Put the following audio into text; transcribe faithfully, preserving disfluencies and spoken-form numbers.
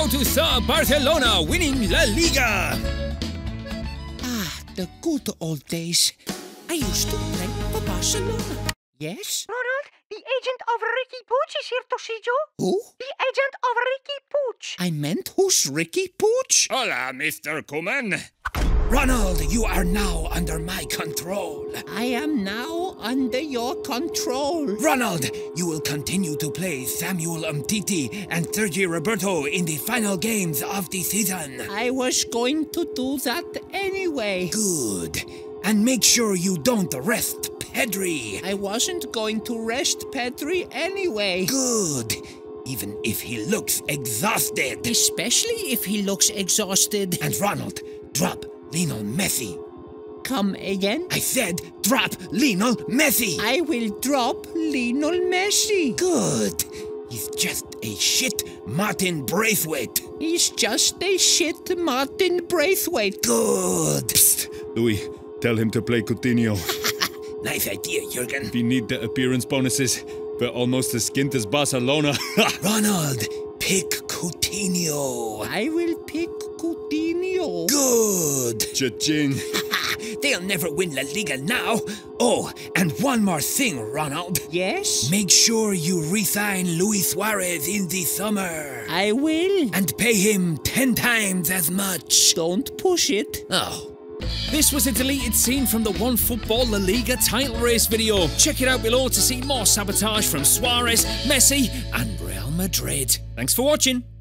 how to stop Barcelona winning La Liga. Ah, the good old days. I used to play for Barcelona. Yes? Ronald, the agent of Ricky Pooch is here to see you. Who? The agent of Ricky Pooch. I meant, who's Ricky Pooch? Hola, Mister Koeman. Ronald, you are now under my control. I am now under your control. Ronald, you will continue to play Samuel Umtiti and Sergi Roberto in the final games of the season. I was going to do that anyway. Good. And make sure you don't rest Pedri. I wasn't going to rest Pedri anyway. Good. Even if he looks exhausted. Especially if he looks exhausted. And Ronald, drop Lionel Messi. Come again? I said drop Lionel Messi. I will drop Lionel Messi. Good. He's just a shit Martin Braithwaite. He's just a shit Martin Braithwaite. Good. Psst, Louis, tell him to play Coutinho. Nice idea, Jurgen. We need the appearance bonuses. We're almost as skint as Barcelona. Ronald, pick Coutinho. I will pick Coutinho. Good. Cha-ching. They'll never win La Liga now. Oh, and one more thing, Ronald. Yes? Make sure you re-sign Luis Suarez in the summer. I will. And pay him ten times as much. Don't push it. Oh. This was a deleted scene from the OneFootball La Liga title race video. Check it out below to see more sabotage from Suarez, Messi and Real Madrid. Thanks for watching.